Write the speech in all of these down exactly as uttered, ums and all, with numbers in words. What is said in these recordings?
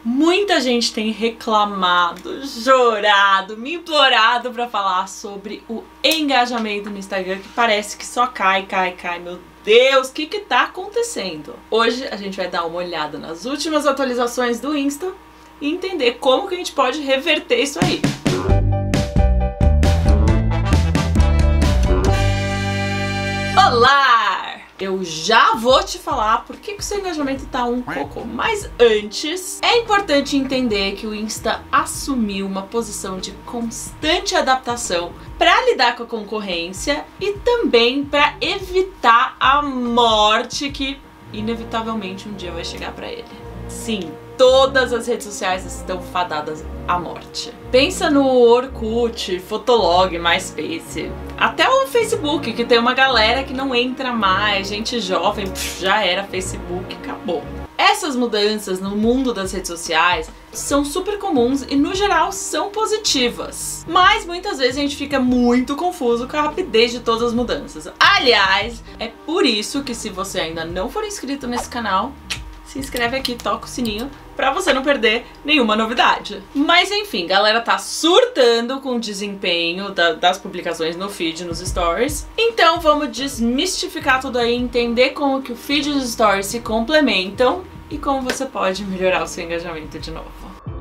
Muita gente tem reclamado, chorado, me implorado pra falar sobre o engajamento no Instagram, que parece que só cai, cai, cai. Meu Deus, o que que tá acontecendo? Hoje a gente vai dar uma olhada nas últimas atualizações do Insta e entender como que a gente pode reverter isso aí. Olá! Eu já vou te falar por que que o seu engajamento tá um pouco. Mas antes, é importante entender que o Insta assumiu uma posição de constante adaptação para lidar com a concorrência e também para evitar a morte que inevitavelmente um dia vai chegar para ele. Sim, todas as redes sociais estão fadadas à morte. Pensa no Orkut, Fotolog, MySpace, até o Facebook, que tem uma galera que não entra mais, gente jovem, pff, já era Facebook, acabou. Essas mudanças no mundo das redes sociais são super comuns e, no geral, são positivas. Mas muitas vezes a gente fica muito confuso com a rapidez de todas as mudanças. Aliás, é por isso que, se você ainda não for inscrito nesse canal, se inscreve aqui, toca o sininho pra você não perder nenhuma novidade. Mas enfim, galera tá surtando com o desempenho da, das publicações no feed, nos stories. Então vamos desmistificar tudo aí, entender como que o feed e os stories se complementam e como você pode melhorar o seu engajamento de novo.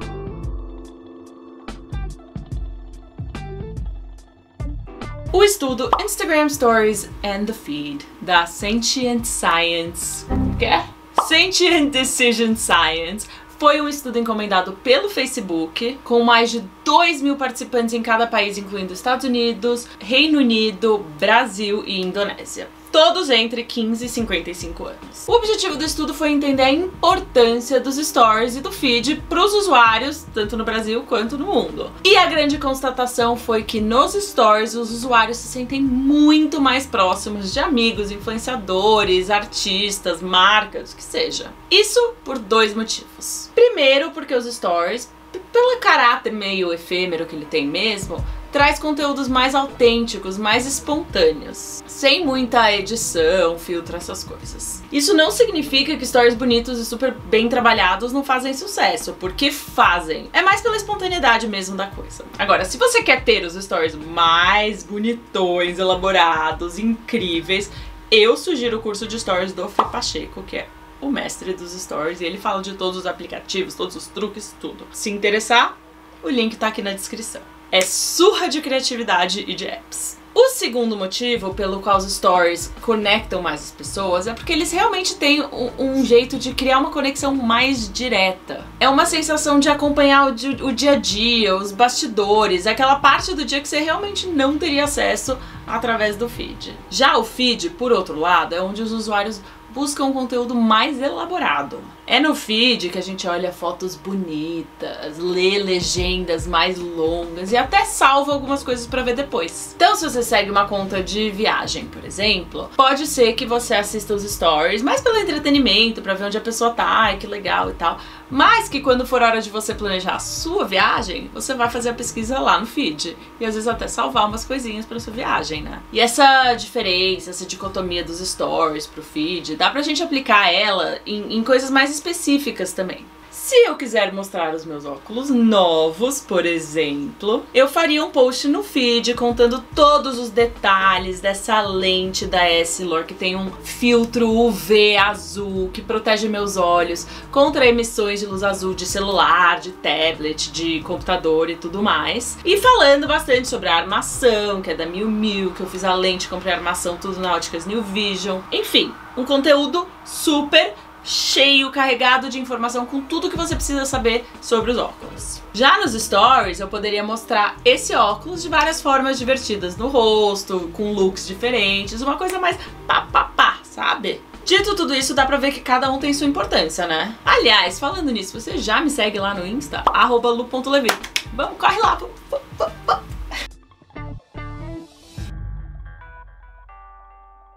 O estudo Instagram Stories and the Feed da Sentient Science, que é? Sentient Decision Science foi um estudo encomendado pelo Facebook, com mais de dois mil participantes em cada país, incluindo Estados Unidos, Reino Unido, Brasil e Indonésia. Todos entre quinze e cinquenta e cinco anos. O objetivo do estudo foi entender a importância dos stories e do feed para os usuários, tanto no Brasil quanto no mundo. E a grande constatação foi que nos stories os usuários se sentem muito mais próximos de amigos, influenciadores, artistas, marcas, o que seja. Isso por dois motivos. Primeiro, porque os stories, pelo caráter meio efêmero que ele tem mesmo, traz conteúdos mais autênticos, mais espontâneos, sem muita edição, filtro, essas coisas. Isso não significa que stories bonitos e super bem trabalhados não fazem sucesso, porque fazem. É mais pela espontaneidade mesmo da coisa. Agora, se você quer ter os stories mais bonitões, elaborados, incríveis, eu sugiro o curso de stories do Fê Pacheco, que é o mestre dos stories, e ele fala de todos os aplicativos, todos os truques, tudo. Se interessar, o link tá aqui na descrição. É surra de criatividade e de apps. O segundo motivo pelo qual os stories conectam mais as pessoas é porque eles realmente têm um, um jeito de criar uma conexão mais direta. É uma sensação de acompanhar o, di o dia a dia, os bastidores, aquela parte do dia que você realmente não teria acesso através do feed. Já o feed, por outro lado, é onde os usuários buscam um conteúdo mais elaborado. É no feed que a gente olha fotos bonitas, lê legendas mais longas e até salva algumas coisas pra ver depois. Então, se você segue uma conta de viagem, por exemplo, pode ser que você assista os stories mais pelo entretenimento, pra ver onde a pessoa tá, ai, que legal e tal, mas que quando for hora de você planejar a sua viagem, você vai fazer a pesquisa lá no feed e às vezes até salvar umas coisinhas pra sua viagem, né? E essa diferença, essa dicotomia dos stories pro feed, dá pra gente aplicar ela em, em coisas mais específicas também. Se eu quiser mostrar os meus óculos novos, por exemplo, eu faria um post no feed contando todos os detalhes dessa lente da Essilor, que tem um filtro U V azul que protege meus olhos contra emissões de luz azul de celular, de tablet, de computador e tudo mais. E falando bastante sobre a armação, que é da Miu Miu, que eu fiz a lente, comprei a armação, tudo na Óticas New Vision. Enfim, um conteúdo super cheio, carregado de informação com tudo que você precisa saber sobre os óculos. Já nos stories eu poderia mostrar esse óculos de várias formas divertidas no rosto, com looks diferentes, uma coisa mais pá pá pá, sabe? Dito tudo isso, dá pra ver que cada um tem sua importância, né? Aliás, falando nisso, você já me segue lá no Insta, arroba lu ponto levi. Vamos, corre lá! Se o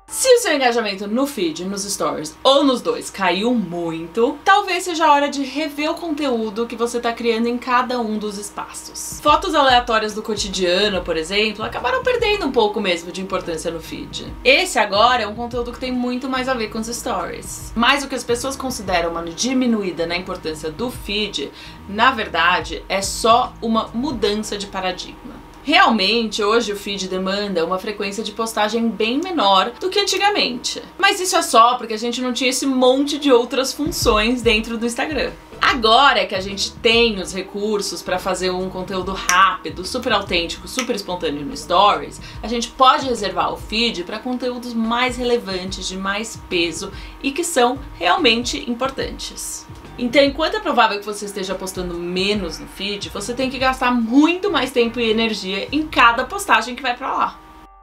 seu engajamento no feed, nos stories ou nos dois caiu muito, talvez seja a hora de rever o conteúdo que você está criando em cada um dos espaços. Fotos aleatórias do cotidiano, por exemplo, acabaram perdendo um pouco mesmo de importância no feed. Esse agora é um conteúdo que tem muito mais a ver com os stories. Mas o que as pessoas consideram uma diminuída na importância do feed, na verdade, é só uma mudança de paradigma. Realmente, hoje o feed demanda uma frequência de postagem bem menor do que antigamente. Mas isso é só porque a gente não tinha esse monte de outras funções dentro do Instagram. Agora que a gente tem os recursos para fazer um conteúdo rápido, super autêntico, super espontâneo no Stories, a gente pode reservar o feed para conteúdos mais relevantes, de mais peso e que são realmente importantes. Então, enquanto é provável que você esteja postando menos no feed, você tem que gastar muito mais tempo e energia em cada postagem que vai pra lá.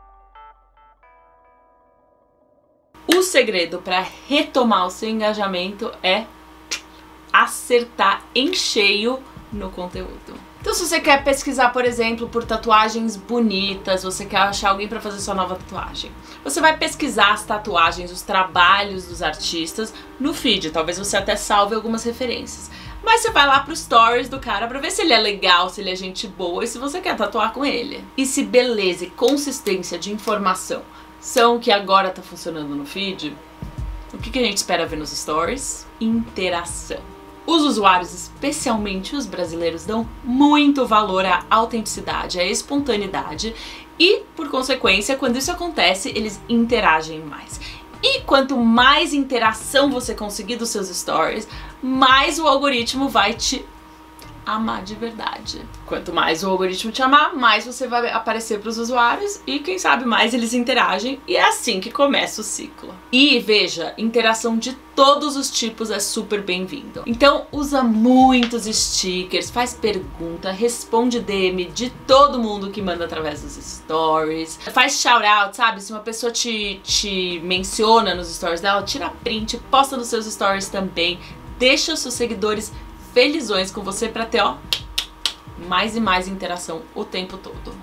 O segredo para retomar o seu engajamento é acertar em cheio no conteúdo. Então, se você quer pesquisar, por exemplo, por tatuagens bonitas, você quer achar alguém para fazer sua nova tatuagem, você vai pesquisar as tatuagens, os trabalhos dos artistas no feed. Talvez você até salve algumas referências. Mas você vai lá pro stories do cara pra ver se ele é legal, se ele é gente boa e se você quer tatuar com ele. E se beleza e consistência de informação são o que agora tá funcionando no feed, o que a gente espera ver nos stories? Interação. Os usuários, especialmente os brasileiros, dão muito valor à autenticidade, à espontaneidade e, por consequência, quando isso acontece, eles interagem mais. E quanto mais interação você conseguir dos seus stories, mais o algoritmo vai te amar de verdade. Quanto mais o algoritmo te amar, mais você vai aparecer para os usuários e, quem sabe, mais eles interagem, e é assim que começa o ciclo. E veja, interação de todos os tipos é super bem-vindo. Então usa muitos stickers, faz pergunta, responde D M de todo mundo que manda através dos stories, faz shout-out, sabe? Se uma pessoa te, te menciona nos stories dela, tira print, posta nos seus stories também, deixa os seus seguidores felizões com você pra ter, ó, mais e mais interação o tempo todo.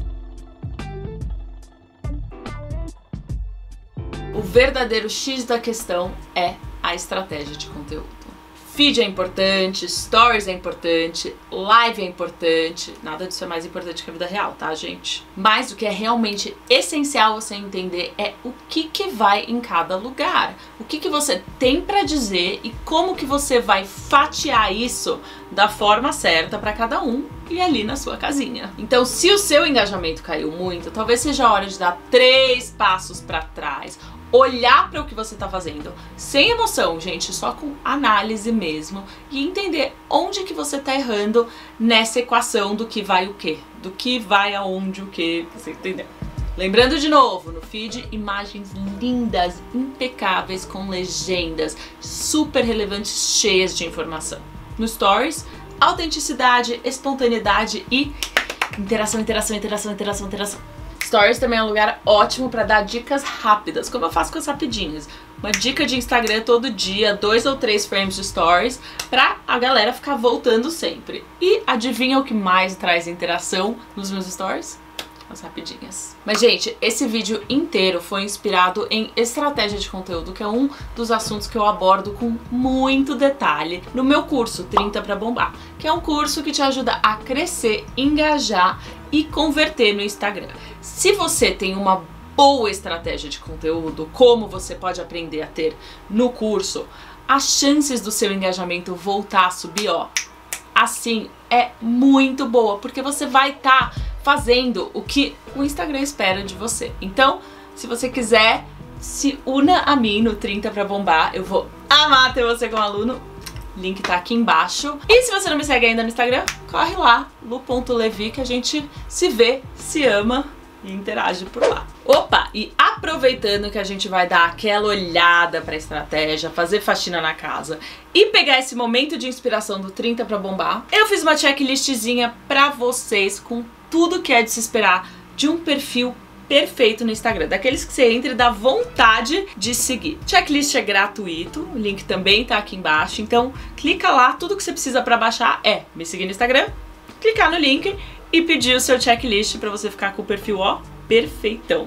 O verdadeiro X da questão é a estratégia de conteúdo. Feed é importante, stories é importante, live é importante, nada disso é mais importante que a vida real, tá, gente? Mas o que é realmente essencial você entender é o que que vai em cada lugar, o que que você tem pra dizer e como que você vai fatiar isso da forma certa pra cada um e ali na sua casinha. Então, se o seu engajamento caiu muito, talvez seja a hora de dar três passos pra trás, olhar para o que você está fazendo sem emoção, gente, só com análise mesmo, e entender onde que você está errando nessa equação do que vai o quê, do que vai aonde o quê, você entendeu? Lembrando de novo, no feed, imagens lindas, impecáveis, com legendas, super relevantes, cheias de informação. No stories, autenticidade, espontaneidade e interação, interação, interação, interação, interação. Stories também é um lugar ótimo para dar dicas rápidas, como eu faço com as rapidinhas. Uma dica de Instagram todo dia, dois ou três frames de stories, pra a galera ficar voltando sempre. E adivinha o que mais traz interação nos meus stories? As rapidinhas. Mas, gente, esse vídeo inteiro foi inspirado em estratégia de conteúdo, que é um dos assuntos que eu abordo com muito detalhe no meu curso trinta para Bombar, que é um curso que te ajuda a crescer, engajar e converter no Instagram. Se você tem uma boa estratégia de conteúdo, como você pode aprender a ter no curso, as chances do seu engajamento voltar a subir, ó, assim, é muito boa, porque você vai estar tá fazendo o que o Instagram espera de você. Então, se você quiser, se una a mim no trinta para Bombar, eu vou amar ter você como aluno. Link tá aqui embaixo. E se você não me segue ainda no Instagram, corre lá, lu ponto levi, que a gente se vê, se ama e interage por lá. Opa, e aproveitando que a gente vai dar aquela olhada pra estratégia, fazer faxina na casa e pegar esse momento de inspiração do trinta para Bombar, eu fiz uma checklistzinha pra vocês com tudo que é de se esperar de um perfil perfeito no Instagram, daqueles que você entra e dá vontade de seguir. Checklist é gratuito, o link também tá aqui embaixo, então clica lá, tudo que você precisa pra baixar é me seguir no Instagram, clicar no link e pedir o seu checklist pra você ficar com o perfil, ó, perfeitão.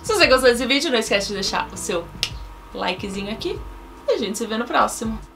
Se você gostou desse vídeo, não esquece de deixar o seu likezinho aqui e a gente se vê no próximo.